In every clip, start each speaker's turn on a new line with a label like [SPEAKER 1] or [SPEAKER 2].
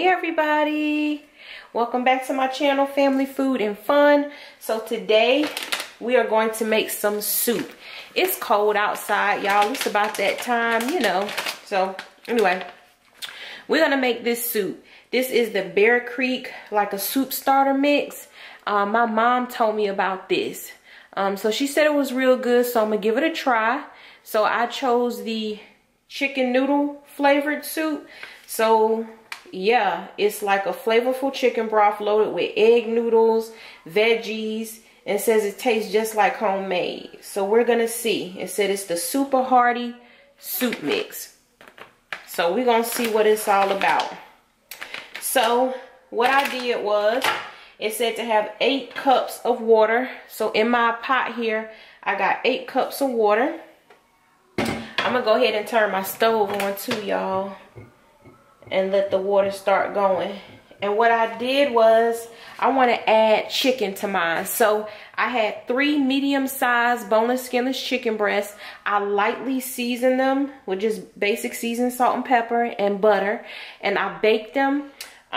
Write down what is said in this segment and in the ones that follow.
[SPEAKER 1] everybody, welcome back to my channel, Family Food and Fun. So today we are going to make some soup. It's cold outside, y'all. It's about that time, you know. So anyway, we're gonna make this soup. This is the Bear Creek, like a soup starter mix. My mom told me about this. So she said it was real good, so I'm gonna give it a try. So I chose the chicken noodle flavored soup. So yeah, it's like a flavorful chicken broth loaded with egg noodles, veggies, and it says it tastes just like homemade. So we're gonna see. It said it's the super hearty soup mix. So we're gonna see what it's all about. So what I did was, it said to have 8 cups of water. So in my pot here, I got 8 cups of water. I'm gonna go ahead and turn my stove on too, y'all, and let the water start going. And what I did was, I want to add chicken to mine. So I had 3 medium-sized boneless, skinless chicken breasts. I lightly seasoned them with just basic seasoned salt and pepper and butter, and I baked them.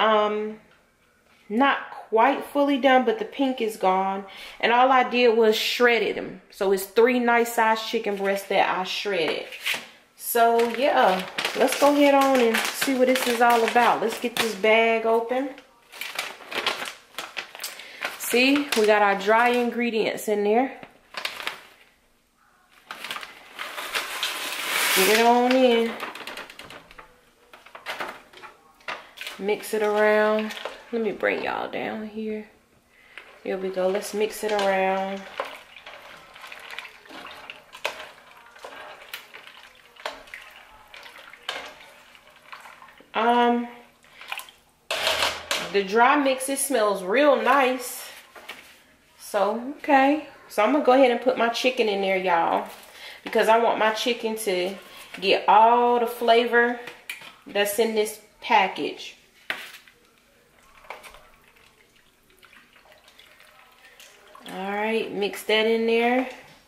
[SPEAKER 1] Not quite fully done, but the pink is gone. And all I did was shredded them. So it's 3 nice sized chicken breasts that I shredded. So yeah, let's go ahead on and see what this is all about. Let's get this bag open. See, we got our dry ingredients in there. Get it on in. Mix it around. Let me bring y'all down here. Here we go. Let's mix it around. The dry mix, it smells real nice. So, okay. So I'm gonna go ahead and put my chicken in there, y'all, because I want my chicken to get all the flavor that's in this package. Alright, mix that in there.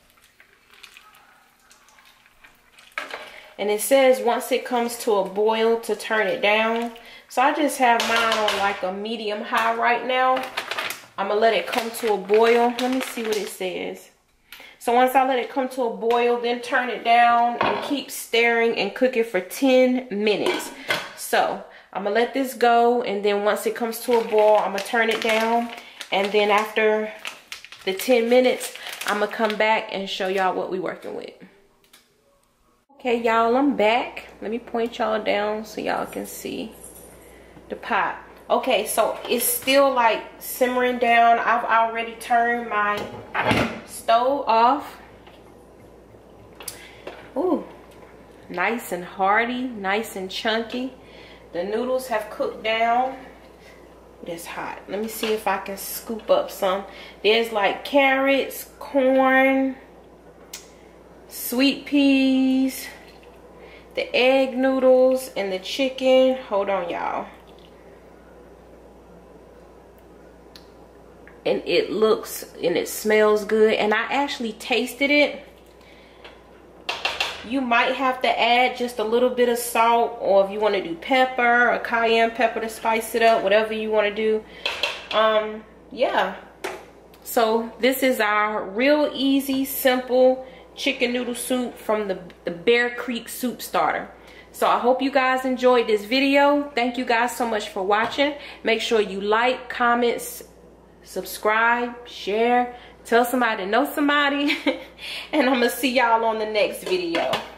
[SPEAKER 1] And it says once it comes to a boil to turn it down. So I just have mine on like a medium high right now. I'm gonna let it come to a boil. Let me see what it says. So once I let it come to a boil, then turn it down and keep stirring and cook it for 10 minutes. So I'm gonna let this go, and then once it comes to a boil, I'm gonna turn it down, and then after the 10 minutes, I'm gonna come back and show y'all what we're working with. Okay, y'all, I'm back. Let me point y'all down so y'all can see the pot. Okay, so it's still like simmering down. I've already turned my stove off. Ooh, nice and hearty, nice and chunky. The noodles have cooked down. It's hot. Let me see if I can scoop up some. There's like carrots, corn, sweet peas, the egg noodles, and the chicken. Hold on, y'all. And it looks and it smells good. And I actually tasted it. You might have to add just a little bit of salt, or if you want to do pepper or cayenne pepper to spice it up, whatever you want to do. Yeah. So this is our real easy, simple chicken noodle soup from the Bear Creek Soup Starter. So I hope you guys enjoyed this video. Thank you guys so much for watching. Make sure you like, comment, subscribe, share, tell somebody to know somebody. And I'm gonna see y'all on the next video.